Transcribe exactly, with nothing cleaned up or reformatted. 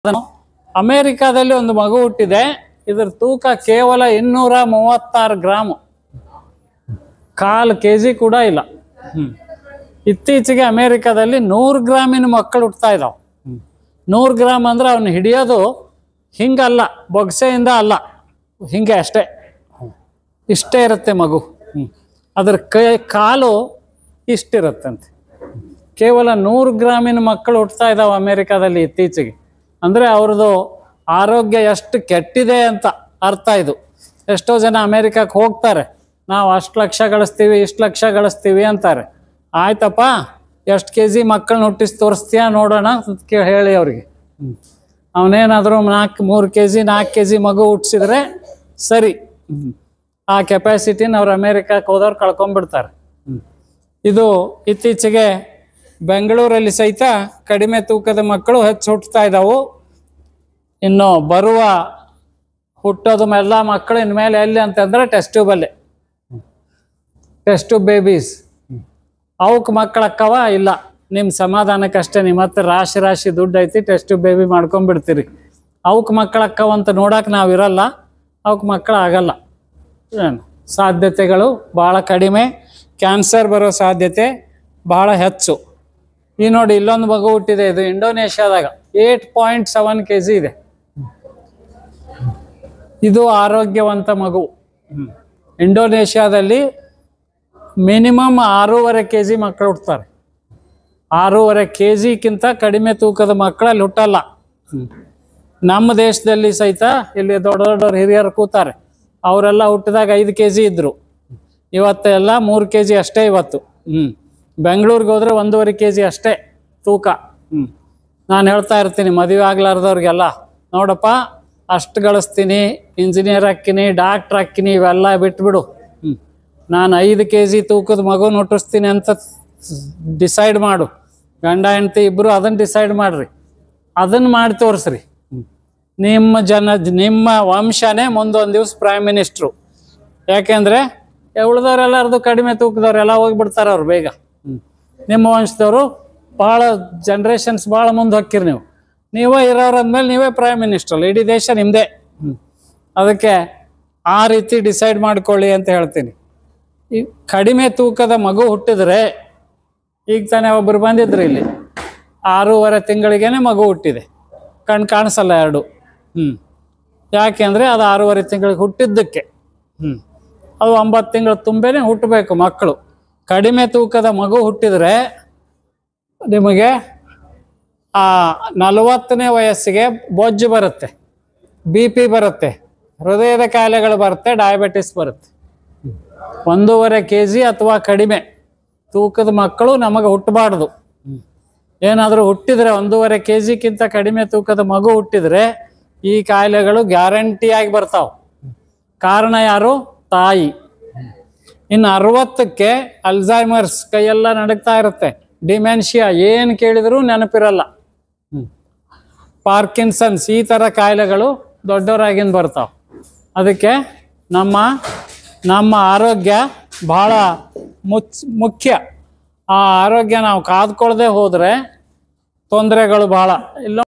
ಅಮೆರಿಕಾದಲ್ಲಿ ಒಂದು ಮಗು ಹುಟ್ಟಿದೆ. ಇದರ ತೂಕ ಕೇವಲ ಇನ್ನೂರ ಮೂವತ್ತಾರು ಗ್ರಾಮ್, ಕಾಲು ಕೆ ಜಿ ಕೂಡ ಇಲ್ಲ. ಇತ್ತೀಚೆಗೆ ಅಮೆರಿಕಾದಲ್ಲಿ ನೂರು ಗ್ರಾಮಿನ ಮಕ್ಕಳು ಹುಟ್ಟುತ್ತಾ ಇದ್ದಾವೆ. ನೂರು ಗ್ರಾಮ್ ಅಂದ್ರೆ ಅವನು ಹಿಡಿಯೋದು ಹಿಂಗಲ್ಲ, ಬೊಗಸೆಯಿಂದ ಅಲ್ಲ, ಹಿಂಗೆ ಅಷ್ಟೇ, ಇಷ್ಟೇ ಇರುತ್ತೆ ಮಗು. ಅದ್ರ ಕೈ ಕಾಲು ಇಷ್ಟಿರುತ್ತಂತೆ. ಕೇವಲ ನೂರು ಗ್ರಾಮಿನ ಮಕ್ಕಳು ಹುಟ್ಟುತ್ತಾ ಇದ್ದಾವೆ ಅಮೆರಿಕಾದಲ್ಲಿ ಇತ್ತೀಚೆಗೆ. ಅಂದರೆ ಅವ್ರದ್ದು ಆರೋಗ್ಯ ಎಷ್ಟು ಕೆಟ್ಟಿದೆ ಅಂತ ಅರ್ಥ ಇದು. ಎಷ್ಟೋ ಜನ ಅಮೇರಿಕಕ್ಕೆ ಹೋಗ್ತಾರೆ, ನಾವು ಅಷ್ಟು ಲಕ್ಷ ಗಳಿಸ್ತೀವಿ ಇಷ್ಟು ಲಕ್ಷ ಗಳಿಸ್ತೀವಿ ಅಂತಾರೆ. ಆಯ್ತಪ್ಪ, ಎಷ್ಟು ಕೆ ಜಿ ಮಕ್ಕಳನ್ನ ಹುಟ್ಟಿಸಿ ತೋರಿಸ್ತೀಯ ನೋಡೋಣ ಅಂತ ಹೇಳಿ ಅವ್ರಿಗೆ. ಅವನೇನಾದರೂ ನಾಲ್ಕು ಮೂರು ಕೆ ಜಿ ನಾಲ್ಕು ಕೆ ಜಿ ಮಗು ಹುಟ್ಟಿಸಿದ್ರೆ ಸರಿ, ಆ ಕೆಪಾಸಿಟಿನ ಅವ್ರು ಅಮೇರಿಕಕ್ಕೆ ಹೋದವ್ರು ಕಳ್ಕೊಂಡ್ಬಿಡ್ತಾರೆ. ಇದು ಇತ್ತೀಚೆಗೆ ಬೆಂಗಳೂರಲ್ಲಿ ಸಹಿತ ಕಡಿಮೆ ತೂಕದ ಮಕ್ಕಳು ಹೆಚ್ಚು ಹುಟ್ಟುತ್ತಾ ಇದ್ದಾವೆ. ಇನ್ನು ಬರುವ ಹುಟ್ಟೋದು ಎಲ್ಲ ಮಕ್ಕಳು ಇನ್ಮೇಲೆ ಎಲ್ಲಿ ಅಂತಂದ್ರೆ ಟೆಸ್ಟ್ ಟ್ಯೂಬಲ್ಲಿ, ಟೆಸ್ಟ್ ಟ್ಯೂಬ್ ಬೇಬೀಸ್. ಅವಕ್ಕೆ ಮಕ್ಕಳಕ್ಕವ ಇಲ್ಲ, ನಿಮ್ಮ ಸಮಾಧಾನಕ್ಕಷ್ಟೇ. ನಿಮ್ಮ ಹತ್ರ ರಾಶಿ ರಾಶಿ ದುಡ್ಡು ಐತಿ, ಟೆಸ್ಟ್ ಟ್ಯೂಬ್ ಬೇಬಿ ಮಾಡ್ಕೊಂಡ್ಬಿಡ್ತೀರಿ. ಅವಕ್ಕೆ ಮಕ್ಕಳಕ್ಕವ ಅಂತ ನೋಡೋಕೆ ನಾವು ಇರಲ್ಲ, ಅವಕ್ಕೆ ಮಕ್ಕಳು ಆಗಲ್ಲ. ಸಾಧ್ಯತೆಗಳು ಭಾಳ ಕಡಿಮೆ, ಕ್ಯಾನ್ಸರ್ ಬರೋ ಸಾಧ್ಯತೆ ಭಾಳ ಹೆಚ್ಚು. ಈ ನೋಡಿ, ಇಲ್ಲೊಂದು ಮಗು ಹುಟ್ಟಿದೆ, ಇದು ಇಂಡೋನೇಷ್ಯಾದಾಗ eight point seven K G ಇದೆ. ಇದು ಆರೋಗ್ಯವಂತ ಮಗು. ಇಂಡೋನೇಷ್ಯಾದಲ್ಲಿ ಮಿನಿಮಮ್ ಆರೂವರೆ ಕೆ ಜಿ ಮಕ್ಕಳು ಹುಟ್ಟುತ್ತಾರೆ. ಆರೂವರೆ ಕೆ ಜಿಗಿಂತ ಕಡಿಮೆ ತೂಕದ ಮಕ್ಕಳಲ್ಲಿ ಹುಟ್ಟಲ್ಲ. ನಮ್ಮ ದೇಶದಲ್ಲಿ ಸಹಿತ ಇಲ್ಲಿ ದೊಡ್ಡ ದೊಡ್ಡವ್ರು ಹಿರಿಯರು ಕೂತಾರೆ, ಅವರೆಲ್ಲ ಹುಟ್ಟಿದಾಗ ಐದು ಕೆ ಜಿ ಇದ್ದರು, ಇವತ್ತೆಲ್ಲ ಮೂರು ಕೆ ಜಿ ಅಷ್ಟೇ ಇವತ್ತು. ಹ್ಞೂ ಬೆಂಗಳೂರಿಗೆ ಹೋದರೆ ಒಂದೂವರೆ ಕೆ ಜಿ ಅಷ್ಟೇ ತೂಕ. ಹ್ಞೂ ನಾನು ಹೇಳ್ತಾ ಇರ್ತೀನಿ ಮದುವೆ ಆಗ್ಲಾರ್ದವ್ರಿಗೆಲ್ಲ, ನೋಡಪ್ಪ ಅಷ್ಟು ಗಳಿಸ್ತೀನಿ, ಇಂಜಿನಿಯರ್ ಹಾಕ್ತೀನಿ, ಡಾಕ್ಟ್ರ್ ಹಾಕ್ತೀನಿ, ಇವೆಲ್ಲ ಬಿಟ್ಬಿಡು. ಹ್ಞೂ ನಾನು ಐದು ಕೆ ಜಿ ತೂಕದ ಮಗುನ ಹುಟ್ಟಿಸ್ತೀನಿ ಅಂತ ಡಿಸೈಡ್ ಮಾಡು. ಗಂಡ ಹೆಂಡತಿ ಇಬ್ಬರು ಅದನ್ನು ಡಿಸೈಡ್ ಮಾಡಿರಿ, ಅದನ್ನು ಮಾಡಿ ತೋರಿಸ್ರಿ. ನಿಮ್ಮ ಜನ ನಿಮ್ಮ ವಂಶನೇ ಮುಂದೊಂದು ದಿವ್ಸ ಪ್ರೈಮ್ ಮಿನಿಸ್ಟ್ರು. ಯಾಕೆಂದರೆ ಉಳಿದವ್ರೆಲ್ಲರದು ಕಡಿಮೆ ತೂಕದವ್ರೆಲ್ಲ ಹೋಗಿಬಿಡ್ತಾರೆ ಅವ್ರು ಬೇಗ. ಹ್ಞೂ ನಿಮ್ಮ ವಂಶದವರು ಭಾಳ ಜನ್ರೇಷನ್ಸ್ ಭಾಳ ಮುಂದೆ ಹೋಗ್ತೀರಿ ನೀವು. ನೀವೇ ಇರೋರಂದ್ಮೇಲೆ ನೀವೇ ಪ್ರೈಮ್ ಮಿನಿಸ್ಟ್ರಲ್ಲ, ಇಡೀ ದೇಶ ನಿಮ್ಮದೇ. ಹ್ಞೂ ಅದಕ್ಕೆ ಆ ರೀತಿ ಡಿಸೈಡ್ ಮಾಡ್ಕೊಳ್ಳಿ ಅಂತ ಹೇಳ್ತೀನಿ. ಈ ಕಡಿಮೆ ತೂಕದ ಮಗು ಹುಟ್ಟಿದ್ರೆ, ಈಗ ತಾನೇ ಒಬ್ಬರು ಬಂದಿದ್ರು ಇಲ್ಲಿ, ಆರೂವರೆ ತಿಂಗಳಿಗೇ ಮಗು ಹುಟ್ಟಿದೆ, ಕಣ್ಣು ಕಾಣಿಸಲ್ಲ ಎರಡು. ಹ್ಞೂ ಯಾಕೆ ಅಂದರೆ ಅದು ಆರೂವರೆ ತಿಂಗಳಿಗೆ ಹುಟ್ಟಿದ್ದಕ್ಕೆ. ಹ್ಞೂ ಅದು ಒಂಬತ್ತು ತಿಂಗಳು ತುಂಬೇ ಹುಟ್ಟಬೇಕು ಮಕ್ಕಳು. ಕಡಿಮೆ ತೂಕದ ಮಗು ಹುಟ್ಟಿದರೆ ನಿಮಗೆ ಆ ನಲವತ್ತನೇ ವಯಸ್ಸಿಗೆ ಬೊಜ್ಜು ಬರುತ್ತೆ, ಬಿ ಪಿ ಬರುತ್ತೆ, ಹೃದಯದ ಕಾಯಿಲೆಗಳು ಬರುತ್ತೆ, ಡಯಾಬಿಟಿಸ್ ಬರುತ್ತೆ. ಒಂದೂವರೆ ಕೆ ಜಿ ಅಥವಾ ಕಡಿಮೆ ತೂಕದ ಮಕ್ಕಳು ನಮಗೆ ಹುಟ್ಟಬಾರ್ದು. ಏನಾದರೂ ಹುಟ್ಟಿದರೆ ಒಂದೂವರೆ ಕೆ ಜಿಗಿಂತ ಕಡಿಮೆ ತೂಕದ ಮಗು ಹುಟ್ಟಿದರೆ ಈ ಕಾಯಿಲೆಗಳು ಗ್ಯಾರಂಟಿಯಾಗಿ ಬರ್ತಾವೆ. ಕಾರಣ ಯಾರು? ತಾಯಿ. ಇನ್ನು ಅರವತ್ತಕ್ಕೆ ಅಲ್ಝೈಮರ್ಸ್, ಕೈಯೆಲ್ಲ ನಡಗ್ತಾ ಇರುತ್ತೆ, ಡಿಮೆನ್ಷಿಯಾ, ಏನು ಕೇಳಿದರೂ ನೆನಪಿರಲ್ಲ, ಪಾರ್ಕಿನ್ಸನ್ಸ್, ಈ ಥರ ಕಾಯಿಲೆಗಳು ದೊಡ್ಡವರಾಗಿಂದ ಬರ್ತಾವೆ. ಅದಕ್ಕೆ ನಮ್ಮ ನಮ್ಮ ಆರೋಗ್ಯ ಭಾಳ ಮುಚ್ ಮುಖ್ಯ. ಆ ಆರೋಗ್ಯ ನಾವು ಕಾದ್ಕೊಳ್ಳದೆ ಹೋದರೆ ತೊಂದರೆಗಳು ಭಾಳ. ಇಲ್ಲ